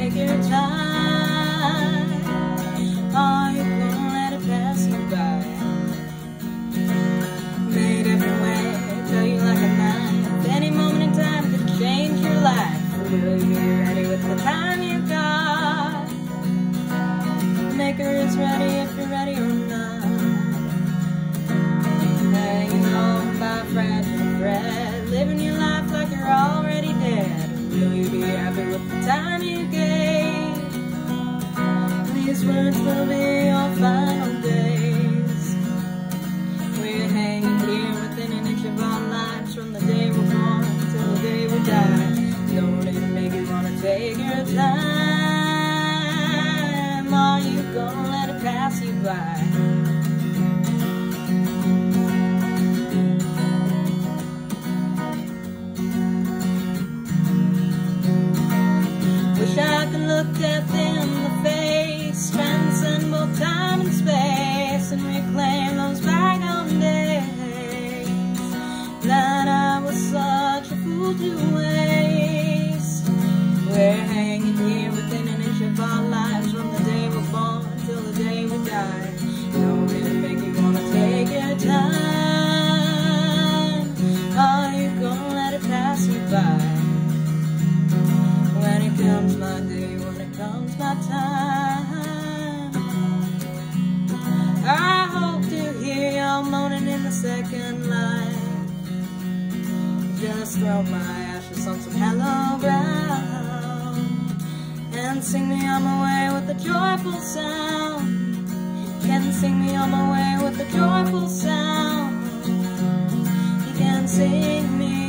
take your time? Are you gonna let it pass you by? Made every way, tell you like a knife. Any moment in time could change your life. Will you be ready with the time you got? Maker is ready if you're ready or not. Hanging on by a fragile thread, living your life like you're already dead. Will you be happy with the time you gave? These words will be your final days. We're hanging here within an inch of our lives, from the day we're born till the day we die. Don't it make you wanna take your time? Are you gonna let it pass you by? Wish I could look death in the face, transcend both time and space, and reclaim those bygone days that I was such a fool to waste. We're hanging here within an inch of our lives, from the day we're born till the day we die. Don't it make you wanna take your time? Are you gonna let it pass you by? When it comes my day, when it comes my time, I hope to hear y'all moaning in the second line. Just throw my ashes on some hello ground and sing me on my way with a joyful sound. Can sing me on my way with a joyful sound. You can sing me